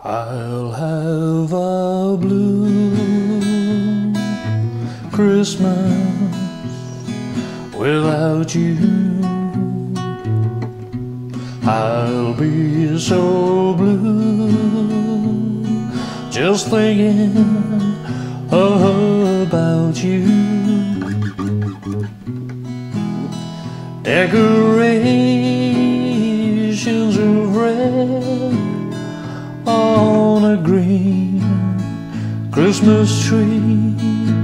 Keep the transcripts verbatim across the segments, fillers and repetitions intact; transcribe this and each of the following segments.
I'll have a blue Christmas without you. I'll be so blue just thinking about you. Decorations of red on a green Christmas tree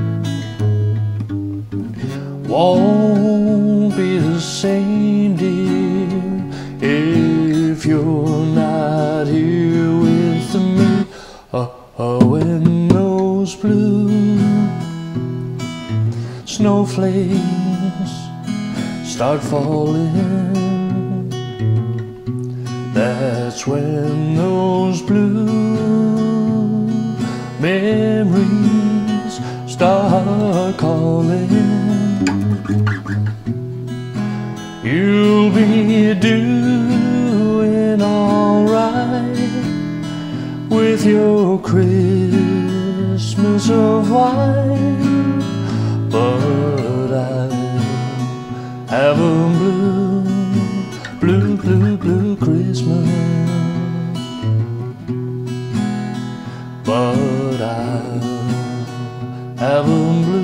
won't be the same, dear, if you're not here with me. Oh, oh, when those blue snowflakes start falling, that's when those blue memories start calling. You'll be doing alright with your Christmas of white, but I'll have a blue, blue, blue, blue Christmas. But I'll have a blue